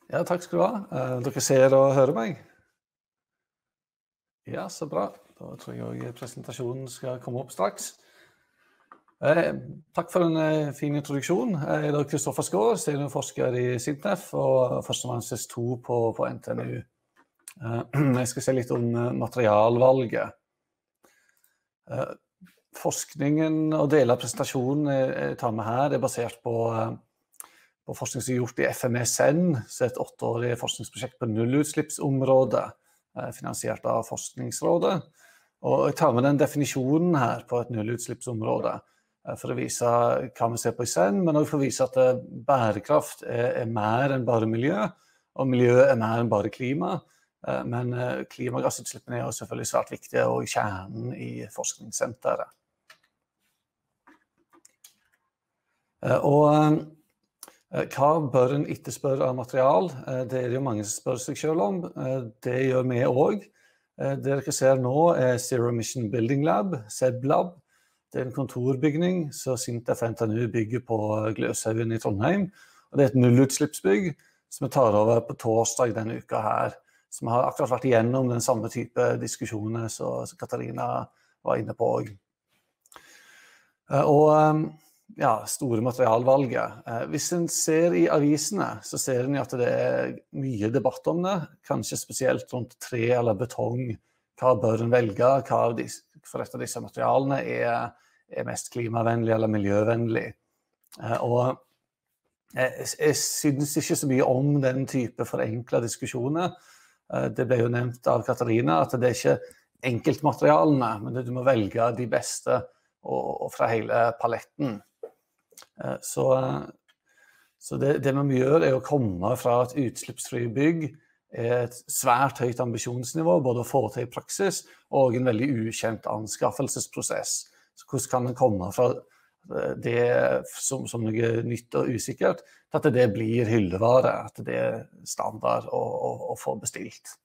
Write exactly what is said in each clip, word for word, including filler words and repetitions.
Ja, takk skal du ha. Eh, Dere ser og hører meg? Ja, så bra. Da tror jeg også presentasjonen skal komme opp straks. Eh, takk for en eh, fin introduksjon. Jeg heter Kristoffer Skaar, seniorforsker i SINTEF og førsteamanuensis to på, på N T N U. Eh, jeg skal si litt om eh, materialvalget. Eh, forskningen og deler av presentasjonen jeg tar med her er basert på eh, på forskning som er gjort i F M E Sen, som er et åtteårig forskningsprosjekt på nullutslippsområdet, finansiert av Forskningsrådet. Og jeg tar med den definisjonen her på et nullutslippsområde, for å vise hva vi ser på i Sen, men også for å vise at bærekraft er, er mer enn bare miljø, og miljø er mer enn bare klima. Men klimagassutslippene er jo selvfølgelig svært viktige, og kjernen i forskningssenteret. Og hva bør en etterspørre av material? Det er det jo mange som spør seg selv om. Det gjør vi også. Det dere ser nå er Zero Emission Building Lab, ZEB-lab. Det er en kontorbygning som SINTEF og N T N U bygger på Gløshaugen i Trondheim. Og det er et nullutslippsbygg som vi tar over på torsdag denne uka her, som har akkurat vært igjennom den samme type diskusjoner som Katarina var inne på også. Og ja, store materialvalget. Hvis en ser i avisene, så ser en at det er mye debatt om det, kanskje spesielt rundt tre eller betong. Hva bør en velge? Hva av disse, for et av disse materialene er, er mest klimavennlig eller miljøvennlig? Og jeg, jeg synes ikke så mye om den type forenklet diskusjoner. Det ble jo nevnt av Katarina at det er ikke enkeltmaterialene, men du må velge de beste og, og fra hele paletten. Så, så det, det man gjør er å komme fra et utslippsfri bygg er et svært høyt ambisjonsnivå, både å få til i praksis og en veldig ukjent anskaffelsesprosess. Så hvordan kan man komme fra det som, som noe nytt og usikkert, til at det blir hyllevare, at det er standard å, å, å få bestilt.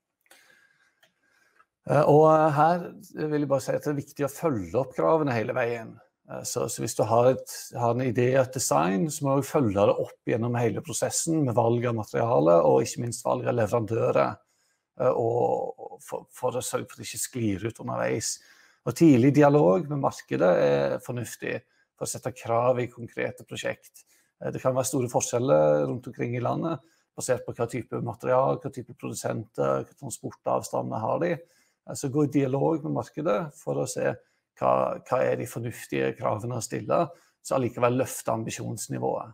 Og her vil jeg bare si at det er viktig å følge opp kravene hele veien. Så, så hvis du har, et, har en idé og et design, så må du følge det opp gjennom hele prosessen med valg av materiale, og ikke minst valg av leverandører, og for, for å sørge for at det ikke sklir ut underveis. Og tidlig dialog med markedet er fornuftig for å sette krav i konkrete prosjekt. Det kan være store forskjeller rundt omkring i landet, basert på hva type material, hva type produsenter, hva transportavstander har de. Så gå i dialog med markedet for å se Hva, hva er de fornuftige kravene å stille, så allikevel løfte ambisjonsnivået.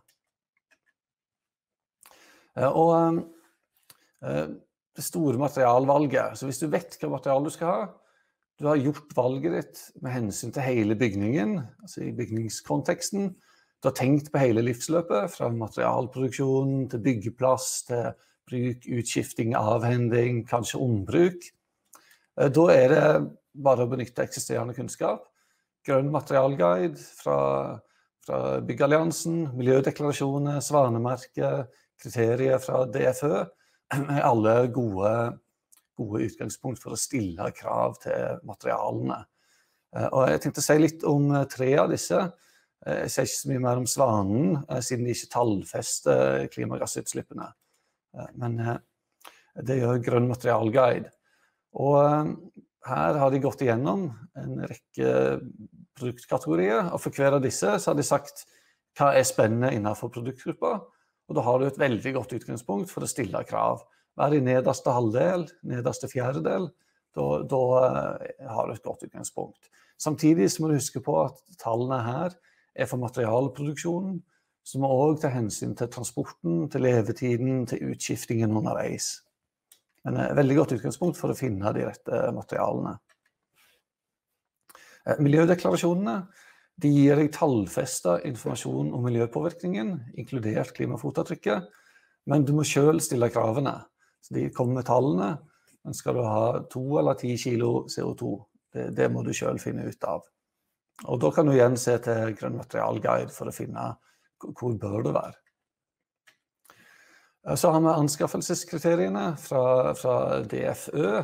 Og det store materialvalget, så hvis du vet hva material du skal ha, du har gjort valget ditt med hensyn til hele bygningen, altså i bygningskonteksten, du har tenkt på hele livsløpet, fra materialproduksjon til byggeplass, til bruk, utskifting, avhending, kanskje ombruk. Da er det bare å benytte eksisterende kunnskap. Grønn materialguide fra, fra Byggalliansen, miljødeklarasjoner, svanemerke, kriterier fra D F Ø, er alle gode, gode utgangspunkt for å stille krav til materialene. Og jeg tenkte å si litt om tre av disse. Jeg sier ikke så mye mer om svanen, siden de ikke tallfester klimagassutslippene. Men det gjør grønn materialguide. Og her har de gått igjennom en rekke produktkategorier, og for hver av disse så har de sagt hva er spennende innenfor produktgruppa, og da har du et veldig godt utgangspunkt for å stille krav. Vær i nederste halvdel, nederste fjerdedel, da, da har du et godt utgangspunkt. Samtidig så må du huske på at tallene her er for materialproduksjonen, som må også ta hensyn til transporten, til levetiden, til utskiftingen underveis. Men et veldig godt utgangspunkt for å finne de rette materialene. Miljødeklarasjonene, de gir deg tallfestet informasjon om miljøpåvirkningen, inkludert klimafotavtrykket, men du må selv stille kravene. Så de kommer med tallene, men skal du ha to eller ti kilo C O to, det, det må du selv finne ut av. Og da kan du igjen se til grønn materialguide for å finne hvor bør det være. Så har vi anskaffelseskriteriene fra, fra D F Ø,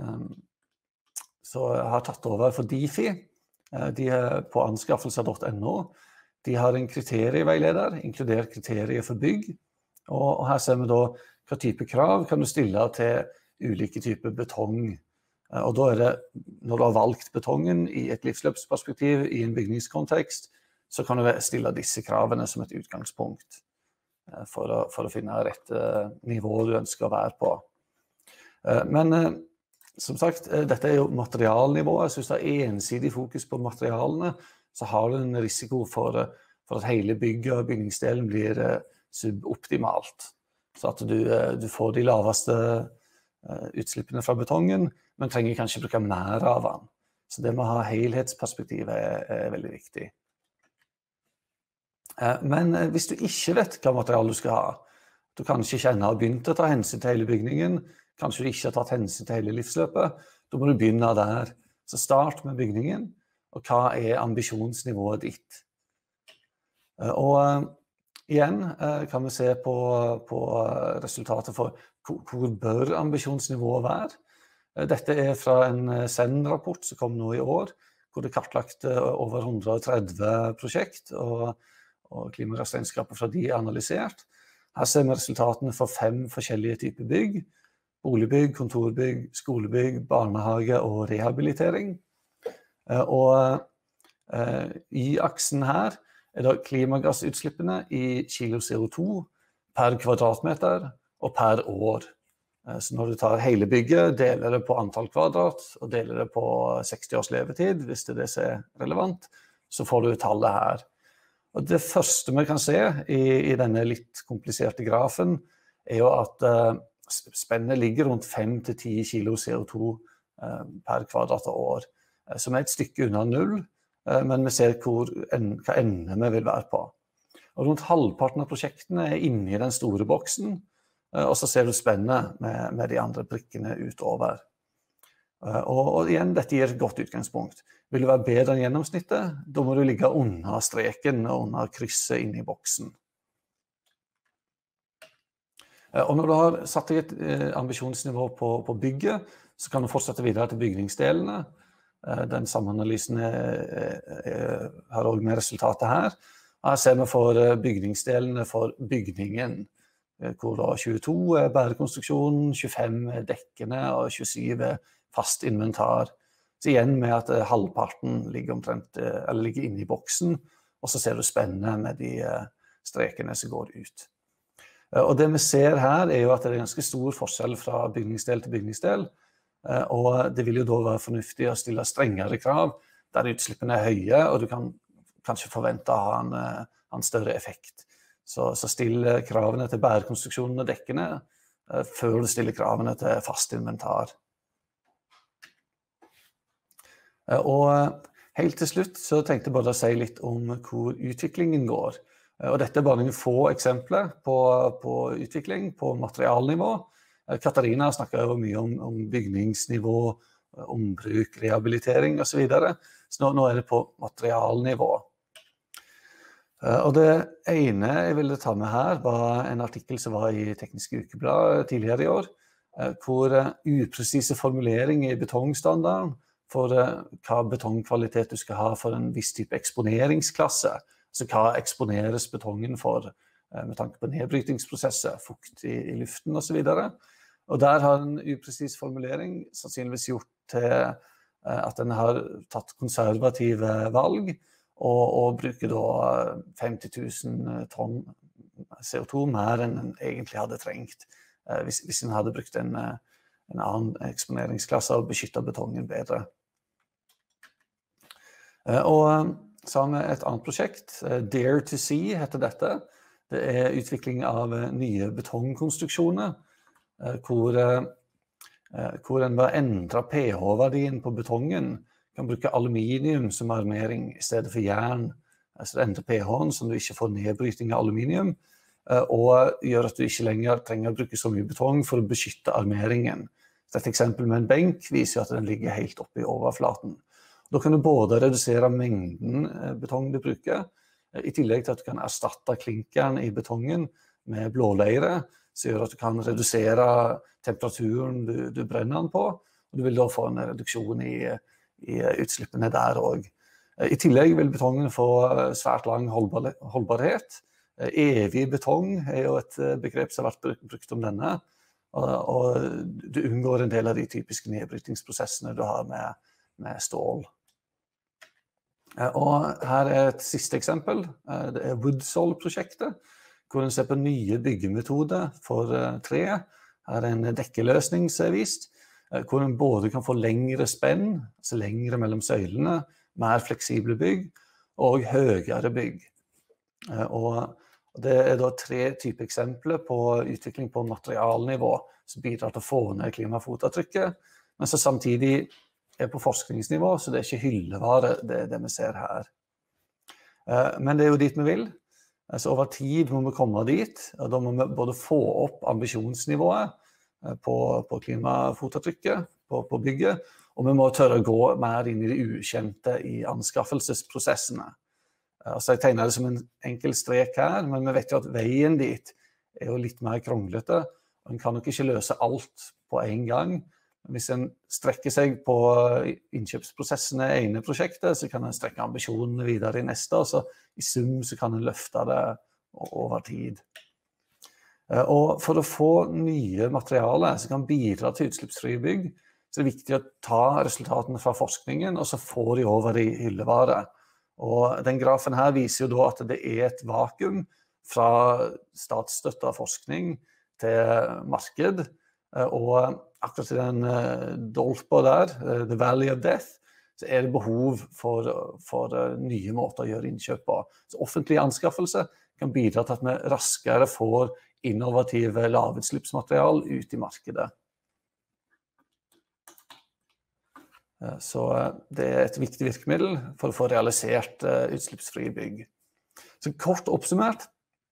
som har tatt over for Difi. De er på anskaffelser punktum no. De har en kriterieveileder, inkludert kriterier for bygg. Og her ser vi da hva type krav kan du stille til ulike typer betong. Og da er det, når du har valgt betongen i et livsløpsperspektiv, i en bygningskontekst, så kan du stille disse kravene som et utgangspunkt for å, for å finne rett nivå du ønsker å være på. Men som sagt, dette er jo materialnivået, så hvis du har ensidig fokus på materialene, så har du en risiko for, for at hele bygget og bygningsdelen blir suboptimalt. Så at du, du får de laveste utslippene fra betongen, men trenger kanskje bruke mer av den. Så det med å ha helhetsperspektivet er, er veldig viktig. Men hvis du ikke vet hva materiale du skal ha, du kanskje ikke ennå har begynt å ta hensyn til hele bygningen, kanskje du ikke har tatt hensyn til hele livsløpet, da må du begynne der. Så start med bygningen, og hva er ambisjonsnivået ditt? Og igjen kan vi se på, på resultatet for hvor bør ambisjonsnivået være. Dette er fra en S E N-rapport som kom nå i år, hvor det er kartlagt over hundre og tretti prosjekt, og, og klimaregnskapet fra de er analysert. Her ser vi resultatene for fem forskjellige typer bygg: boligbygg, kontorbygg, skolebygg, barnehage og rehabilitering. Og eh, i aksen her er det klimagassutslippene i kilo C O to per kvadratmeter og per år. Så når du tar hele bygget, deler det på antall kvadrat, og deler det på seksti års levetid, hvis det er det som er relevant, så får du tallet her. Og det første vi kan se i, i denne litt kompliserte grafen, er jo at eh, spennet ligger rundt fem til ti kilo C O to eh, per kvadrat og år, eh, som er et stykke unna null, eh, men vi ser hvor, en, hva ende vi vil være på. Og rundt halvparten av prosjektene er inne i den store boksen, eh, og så ser du spennet med, med de andre prikkene utover. Eh, og, og igjen, dette gir et godt utgangspunkt. Vil du være bedre enn gjennomsnittet, da må du ligge under streken og under krysset inne i boksen. Og når du har satt deg et ambisjonsnivå på, på bygget, så kan du fortsette videre til bygningsdelene. Den samanalysen er, er, har også med resultatet her. Her ser vi for bygningsdelene for bygningen, hvor da tjueto er bærekonstruksjonen, tjuefem er dekkene og tjuesyv er fast inventar. Så igjen med at halvparten ligger, omtrent, eller ligger inne i boksen, og så ser du spennet med de strekene som går ut. Og det vi ser her er jo at det er ganske stor forskjell fra bygningsdel til bygningsdel, og det vil jo da være fornuftig å stille strengere krav der utslippene er høye, og du kan kanskje forvente å ha en, en større effekt. Så, så still kravene til bærekonstruksjonen og dekkene før du stiller kravene til fast inventar. Og helt til slutt så tenkte jeg bare å si litt om hvor utviklingen går. Og dette er bare noen få eksempler på, på utvikling på materialnivå. Katarina snakket jo mye om, om bygningsnivå, ombruk, rehabilitering og så videre. Så nå, nå er det på materialnivå. Og det ene jeg ville ta med her var en artikkel som var i Teknisk Ukeblad tidligere i år, hvor upresise formuleringer i betongstandarden for hva betongkvalitet du skal ha for en viss type eksponeringsklasse. Så hva eksponeres betongen for med tanke på nedbrytingsprosesser, fukt i, i luften og så videre. Og der har en upresis formulering sannsynligvis gjort til at den har tatt konservative valg og, og bruker da femti tusen tonn C O to mer enn den egentlig hadde trengt hvis, hvis den hadde brukt en, en annen eksponeringsklasse og beskyttet betongen bedre. Og så har vi et annet prosjekt, Dare to See heter dette. Det er utvikling av nye betongkonstruksjoner, hvor, hvor en ved å endre pH-verdien på betongen kan bruke aluminium som armering i stedet for jern. Så det endrer pH-en, så du ikke får nedbryting av aluminium, og gjør at du ikke lenger trenger å bruke så mye betong for å beskytte armeringen. Så et eksempel med en benk viser at den ligger helt oppe i overflaten. Da kan du både redusere mengden betong du bruker, i tillegg til at du kan erstatte klinkeren i betongen med blåleire, som gjør at du kan redusere temperaturen du, du brenner den på, og du vil da få en reduksjon i, i utslippene der også. I tillegg vil betongen få svært lang holdbar, holdbarhet, Evig betong er jo et begrep som har vært brukt om denne, og du unngår en del av de typiske nedbrytningsprosessene du har med, med stål. Og her er et siste eksempel, det er Woodsole-prosjektet, hvor en ser på nye byggemetoder for tre. Her er en dekkeløsning som er vist, hvor en både kan få lengre spenn, altså lengre mellom søylene, mer fleksible bygg, og høyere bygg. Og det er da tre typer eksempler på utvikling på materialnivå, som bidrar til å få ned klimafotavtrykket, men så samtidig er på forskningsnivå, så det er ikke hyllevare, det er det vi ser her. Men det er jo dit vi vil. Altså over tid må vi komme dit, og da må vi både få opp ambisjonsnivået på, på klimafotavtrykket, på, på bygget, og vi må tørre å gå mer inn i det ukjente i anskaffelsesprosessene. Altså jeg tegner det som en enkel strek her, men vi vet jo at veien dit er jo litt mer kronglete, og en kan nok ikke løse alt på en gang. Hvis en strekker seg på innkjøpsprosessene i ene prosjektet, så kan en strekke ambisjonene videre i neste, og så i sum så kan en løfte det over tid. Og for å få nye materialer som kan bidra til utslippsfrie bygg, så er det viktig å ta resultatene fra forskningen, og så få de over i hyllevare. Og den grafen her viser jo da at det er et vakuum fra statsstøttet forskning til marked, og akkurat i den dolpa der, The Valley of Death, så er det behov for, for nye måter å gjøre innkjøp på. Så offentlig anskaffelse kan bidra til at vi raskere får innovative lavutslippsmaterial ut i markedet. Så det er et viktig virkemiddel for å få realisert utslippsfrie bygg. Så kort oppsummert,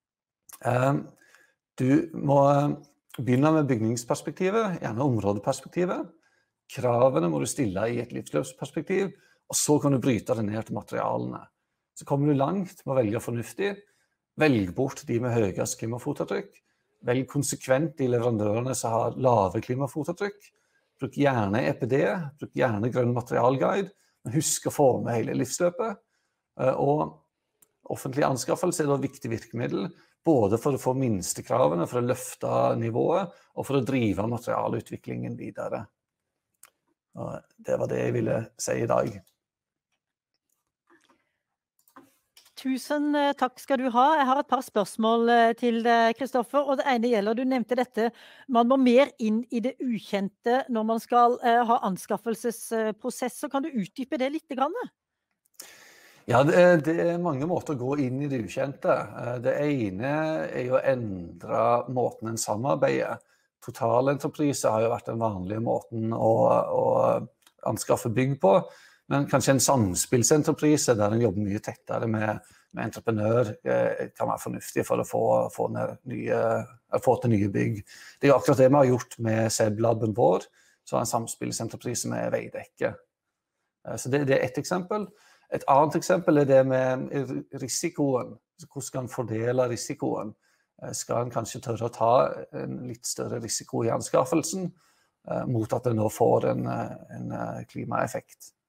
du må begynne med bygningsperspektivet, gjerne områdeperspektivet. Kravene må du stille i et livsløpsperspektiv, og så kan du bryte det ned til materialene. Så kommer du langt med å velge fornuftig, velg bort de med høyest klimafotavtrykk, velg konsekvent de leverandørene som har lave klimafotavtrykk, bruk gjerne E P D, bruk gjerne grønn materialguide, men husk å få med hele livsløpet. Og offentlig anskaffelse er da et viktig virkemiddel, både for å få minstekravene, for å løfte nivået, og for å drive materialutviklingen videre. Og det var det jeg ville si i dag. Tusen takk skal du ha. Jeg har et par spørsmål til deg, Kristoffer, og det ene gjelder, du nevnte dette, man må mer inn i det ukjente når man skal uh, ha anskaffelsesprosesser. Kan du utdype det litt grann? Ja, det er, det er mange måter å gå inn i det ukjente. Det ene er jo å endre måten en samarbeider. Totalentreprise har jo vært den vanlige måten å, å anskaffe bygg på, men kanskje en samspillsentreprise der en jobber mye tettere med, med entreprenør kan være fornuftig for å få, få, nye, få til nye bygg. Det er jo akkurat det vi har gjort med SEB-laben vår, så har en samspillsentreprise med Veidekke. Så det, det er et eksempel. Et annet eksempel er det med risikoen. Hvordan skal en fordele risikoen? Skal en kanskje tørre å ta en litt større risiko i anskaffelsen, mot at en nå får en, en klimaeffekt?